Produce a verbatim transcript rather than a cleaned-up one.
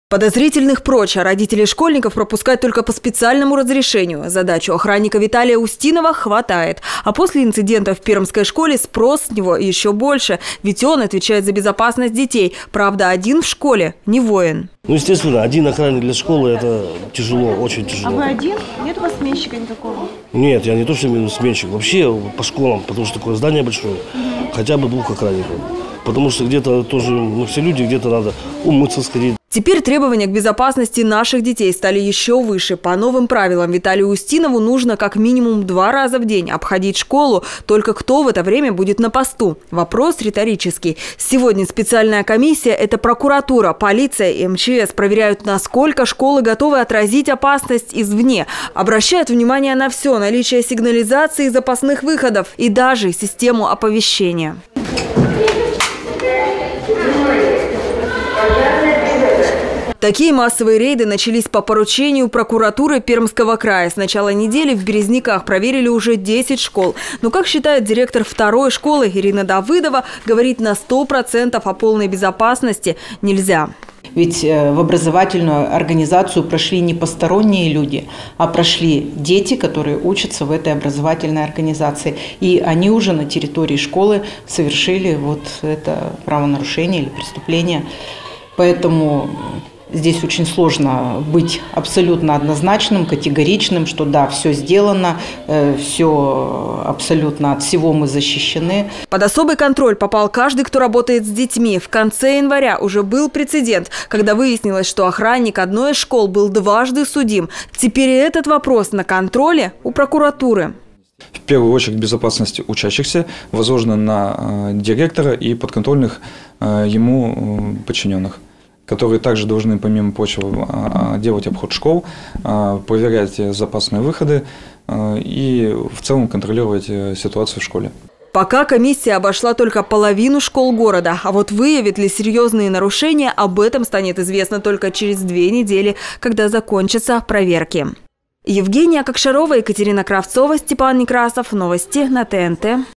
Подозрительных прочь, а родителей школьников пропускать только по специальному разрешению. Задачу охранника Виталия Устинова хватает. А после инцидента в Пермской школе спрос с него еще больше. Ведь он отвечает за безопасность детей. Правда, один в школе не воин. Ну, естественно, один охранник для школы – это тяжело, очень тяжело. А вы один? Нет у вас сменщика никакого? Нет, я не то, что сменщик. Вообще по школам, потому что такое здание большое, mm-hmm. хотя бы двух охранников. Потому что где-то тоже, мы все люди, где-то надо умыться, сходить. Теперь требования к безопасности наших детей стали еще выше. По новым правилам Виталию Устинову нужно как минимум два раза в день обходить школу. Только кто в это время будет на посту? Вопрос риторический. Сегодня специальная комиссия – это прокуратура, полиция и эм че эс проверяют, насколько школы готовы отразить опасность извне. Обращают внимание на все – наличие сигнализации, запасных выходов и даже систему оповещения. Такие массовые рейды начались по поручению прокуратуры Пермского края. С начала недели в Березниках проверили уже десять школ. Но, как считает директор второй школы Ирина Давыдова, говорить на сто процентов о полной безопасности нельзя. Ведь в образовательную организацию прошли не посторонние люди, а прошли дети, которые учатся в этой образовательной организации. И они уже на территории школы совершили вот это правонарушение или преступление. Поэтому здесь очень сложно быть абсолютно однозначным, категоричным, что да, все сделано, все абсолютно от всего мы защищены. Под особый контроль попал каждый, кто работает с детьми. В конце января уже был прецедент, когда выяснилось, что охранник одной из школ был дважды судим. Теперь и этот вопрос на контроле у прокуратуры. В первую очередь безопасность учащихся возложена на директора и подконтрольных ему подчиненных, которые также должны, помимо прочего, делать обход школ, проверять запасные выходы и в целом контролировать ситуацию в школе. Пока комиссия обошла только половину школ города, а вот выявит ли серьезные нарушения, об этом станет известно только через две недели, когда закончатся проверки. Евгения Кокшарова, Екатерина Кравцова, Степан Некрасов. Новости на тэ эн тэ.